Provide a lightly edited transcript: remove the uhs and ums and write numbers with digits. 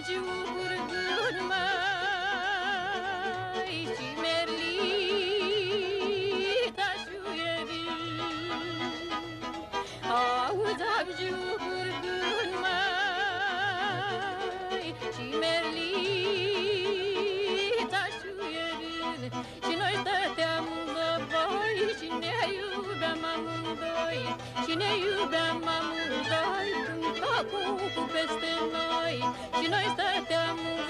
zaciu curgân mai și merlita șuierii. Au zaciu curgân mai și merlita șuierii. Și noi stăteam amândoi și ne iubeam amândoi, și ne iubeam amândoi, când capul peste noi. Și noi stăteam